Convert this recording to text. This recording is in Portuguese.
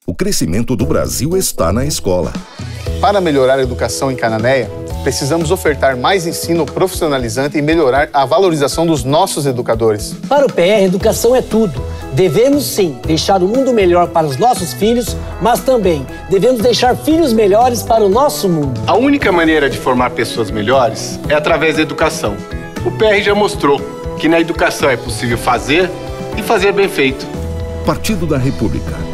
O crescimento do Brasil está na escola. Para melhorar a educação em Cananéia, precisamos ofertar mais ensino profissionalizante e melhorar a valorização dos nossos educadores. Para o PR, educação é tudo. Devemos, sim, deixar o mundo melhor para os nossos filhos, mas também devemos deixar filhos melhores para o nosso mundo. A única maneira de formar pessoas melhores é através da educação. O PR já mostrou que na educação é possível fazer e fazer bem feito. Partido da República.